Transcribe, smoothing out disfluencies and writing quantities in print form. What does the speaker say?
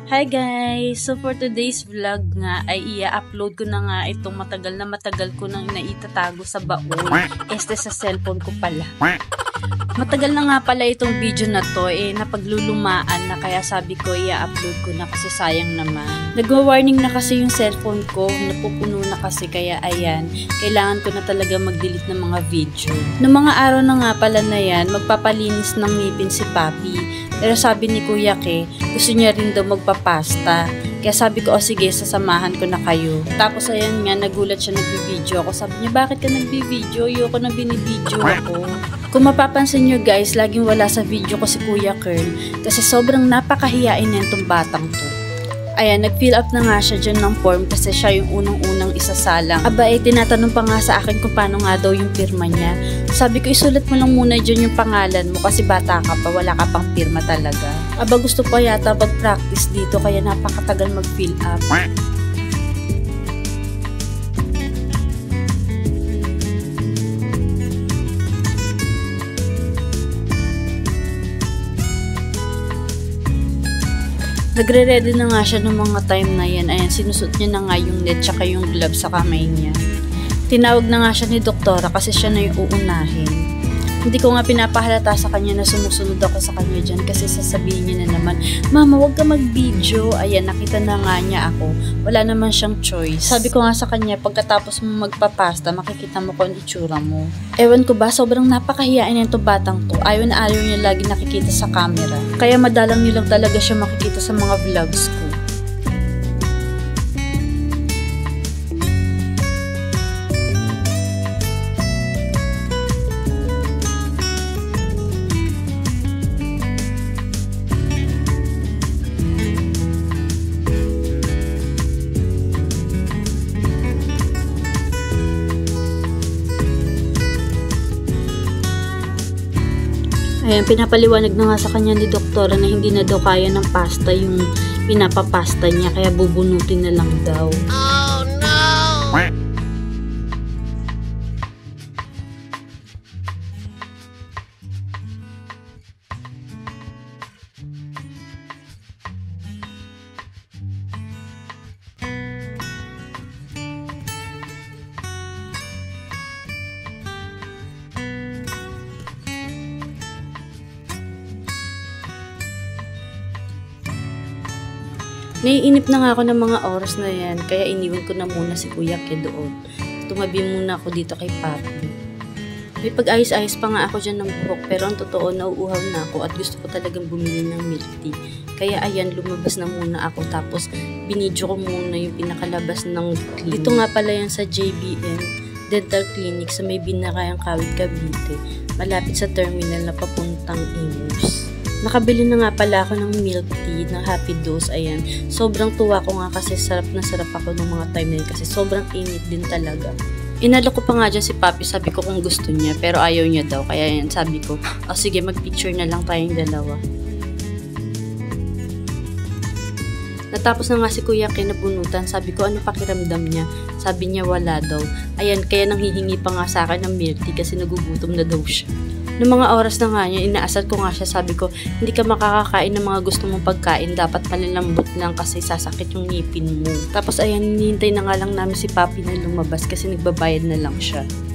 Hi guys! So for today's vlog nga ay i-upload ko na nga itong matagal ko nang naitatago sa baon. Sa cellphone ko pala. Matagal na nga pala itong video na to napaglulumaan na kaya sabi ko i-upload ko na kasi sayang naman. Nagwa-warning na kasi yung cellphone ko, napupuno na kasi kaya ayan, kailangan ko na talaga mag-delete ng mga video. Noong mga araw na nga pala na yan, magpapalinis ng ngipin si Papi. Pero sabi ni Kuya Ke, gusto niya rin daw magpapasta. Kaya sabi ko, sige, sasamahan ko na kayo. Tapos ayan nga, nagulat siya nagbi-video ako. Sabi niya, bakit ka nagbi-video? Ayoko na binibideo ako. Kung mapapansin nyo guys, laging wala sa video ko si Kuya Kern. Kasi sobrang napakahiyain na itong batang to. Ayan, nag-fill up na nga siya dyan ng form kasi siya yung unang-unang isasalang. Aba, tinatanong pa nga sa akin kung paano nga daw yung pirma niya. Sabi ko, isulat mo lang muna dyan yung pangalan mo kasi bata ka pa, wala ka pang pirma talaga. Aba, gusto pa yata mag-practice dito kaya napakatagal mag-fill up. Nagre-ready na nga siya ng mga time na yan. Ayan, sinusot niya na nga yung net tsaka yung glove sa kamay niya. Tinawag na nga siya ni doktora kasi siya na yung uunahin. Hindi ko nga pinapahalata sa kanya na sumusunod ako sa kanya dyan kasi sasabihin niya na naman, Mama, wag ka mag-video. Ayan, nakita na nga niya ako. Wala naman siyang choice. Sabi ko nga sa kanya, pagkatapos mo magpapasta, makikita mo kung itsura mo. Ewan ko ba, sobrang napakahiyain na itong batang to. Ayaw na ayaw niya lagi nakikita sa camera. Kaya madalang nilang talaga siya makikita sa mga vlogs ko. Ayan, pinapaliwanag na nga sa kanya ni doktora na hindi na daw kaya ng pasta yung pinapapasta niya, kaya bubunutin na lang daw. Oh no! Naiinip na nga ako ng mga oras na yan, kaya iniwan ko na muna si Kuya Ke doon. Tumabi muna ako dito kay Papi. May pag-ayos-ayos pa nga ako dyan ng buhok, pero ang totoo, nauuhaw na ako at gusto ko talagang bumili ng milk tea. Kaya ayan, lumabas na muna ako, tapos binidyo ko muna yung pinakalabas ng clinic. Dito nga pala yan sa JBN Dental Clinic sa may Binakayang Kawit, Cavite, malapit sa terminal na papuntang Imus. Nakabili na nga pala ako ng milk tea ng Happy Dose. Ayan, sobrang tuwa ko nga kasi sarap na sarap ako ng mga time na yun kasi sobrang init din talaga. Inalok ko pa nga dyan si Papi, sabi ko kung gusto niya pero ayaw niya daw. Kaya yan, sabi ko, sige, mag-picture na lang tayong dalawa. Natapos na nga si Kuya Ke nabunutan, sabi ko ano pakiramdam niya. Sabi niya wala daw. Ayan, kaya nanghihingi pa nga sa akin ng milk tea kasi nagugutom na daw siya. Noong mga oras na nga niya, inaasar ko nga siya, sabi ko, hindi ka makakakain ng mga gusto mong pagkain, dapat malalambot lang kasi sasakit yung ngipin mo. Tapos ayan, hinihintay na nga lang namin si Papi na lumabas kasi nagbabayad na lang siya.